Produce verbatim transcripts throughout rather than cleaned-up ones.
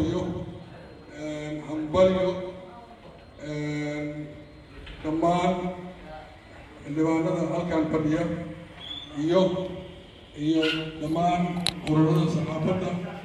hormariyo hambalyo dhammaan xildhibaanada halkan fadhiya iyo iyo dhammaan ururada saxaafadda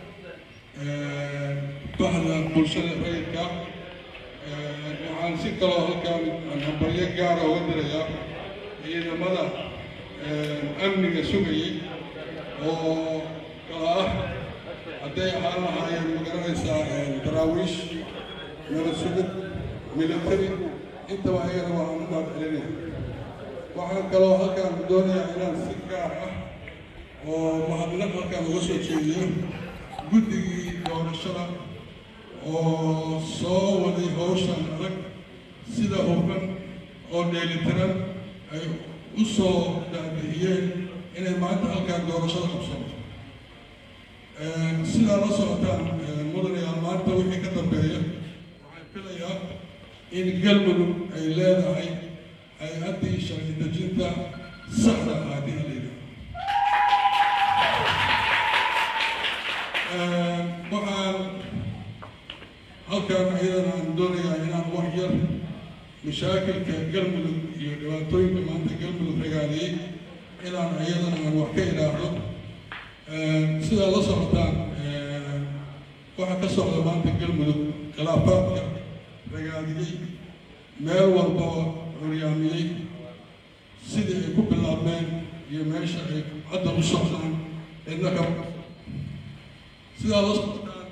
bahda bulshada rayidka waxaan si kaloo halkan hambalyo gaara uga dirayaa ciidamada amniga sugayay oo kala ah hadday ahaan lahaayeen magaranaysaa daraawiish nabad sugid military intaba ayagana waa aan u mahad celinaya waxaan kaloo halkaan doonayaa inaan si gaar ah oo mahadnaq halkaan uga soo jeediyo guddigii doorashada oo soo waday hawshan adag sida hufan oo dheelitiran ay u soo daabixiyeen inay maanta halkaan doorashada qabsanto sidaa la socotaan mudanayaal maanta wixii ka dambeeya waxaan filayaa in galmudug ay leedahay hay-addii sharci dejinta saxda ah haddii la yidhaahdo waxaan halkaan ayadana aan doonayaa inaan wax yar mashaakilka galmudug iyo dhibaatooyinka maanta galmudug ragaaliyey inaan ayadana aan wax ka idhaahdo sidaa la socotaan waxaa ka socda maanta galmudug khilaafaadka ragaaliyey meel walbaba curyaamiyey sidii ay ku bilaabmeen iyo meesha ay hadda u socdaan cidna ka sidaa la socotaan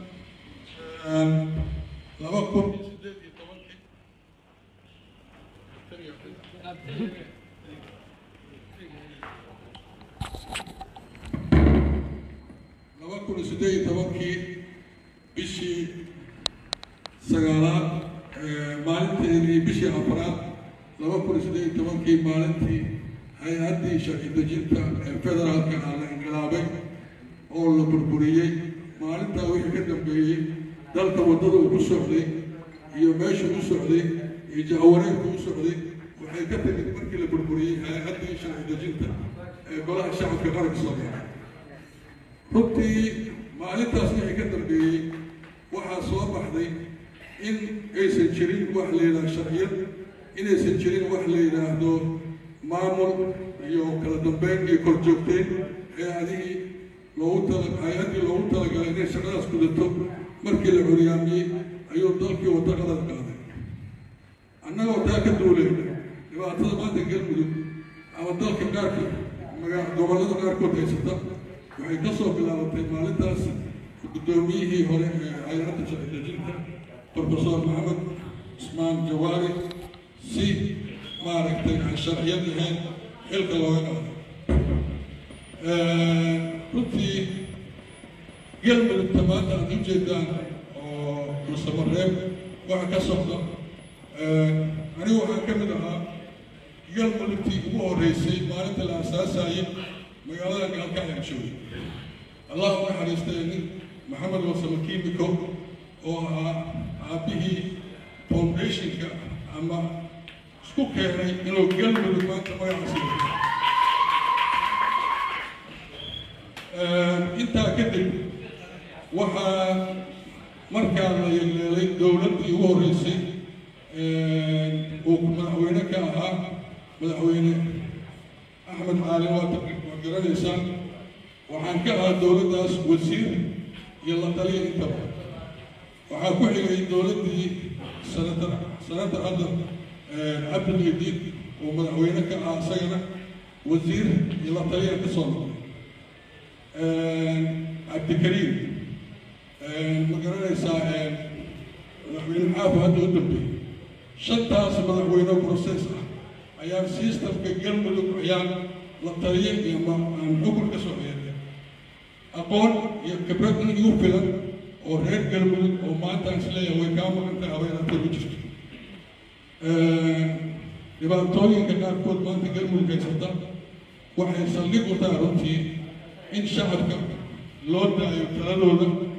laba kun iyo siddeed iyo tobankii laba kun iyo siddeed iyo tobankii bishii sagaalaad maalinteedii bishii afraad laba kun iyo siddeed iyo tobankii maalintii hay-addii sharci dejinta ee federaalka ah la inqilaabay oo la burburiyey maalintaa wixii ka dambeeyey dalka waddada uu ku socday iyo meesha u socday iyo jahawareerka u socday waxay ka timid markii la burburiyey hay-addii sharci dejinta ee golaha shacabka qaranka soomaaliya runtii maalintaas wixii ka dambeeyey waxaa soo baxday in aysan jirin wax la yidhaahdo sharciyad inaysan jirin wax la yidhaahdo maamul iyo kala dambeyn iyo kor joogteyn hay-adihii loogu tala hay-addii loogu talagalay inay shaqadaas gudato markii la curyaamiyey ayuu dalkii waddo qadar qaaday annagoo taa ka duuleen dhibaatada maanta galmudug ama dalka qaarka magaa gobollada qaarkood haysata waxay ka soo bilaabatay maalintaas guddoomiyihii hore ee hay-adda sharci dejinta professor maxamed cusmaan jawaari si maaragtay aan sharciyad ahayn xilka looga qaaday runtii galmudugta maanta aad u jeedaan oo mursamareeb waxa ka socda anigu waxaan ka mid ahaa galmudugtii ugu horreysay maalinta la aasaasayay magaalada gaalkacyan joogay allah u naxariistay nin maxamed wasama kiimiko oo ahaa aabbihii foundationka ama isku keenay inuu galmudug maanta magacaasi intaa kadib waxaa markaa la yeeleelay dowladdii ugu horreysay uu madaxweyne ka ahaa madaxweyne axmed caalin waa garanaysaan waxaan ka ahaa dowladdaas wasiir iyo la taliya intaba waxaa ku xigay dowladdii sanata sanata hadda cabdilmadiid oo madaxweyne ka ahaa isagana wasiir iyo la taliya ka soo noqday cabdikariim ma garanaysaa madaxweyne xaafu hadda u dambeeyey shantaas madaxweyne process ah ayaan systemka galmudug ayaan la taliyay iyo aan xukun ka soo ceelay aqoon iyo khibrad in igu filan oo reer galmudug oo maanta aan isleeyahay way kaa maqantay habeeraatay ku jirto dhibaatooyinka qaarkood maanta galmudug haysata waxay saldhig u tahay runtii in shacabka loo daayo taladooda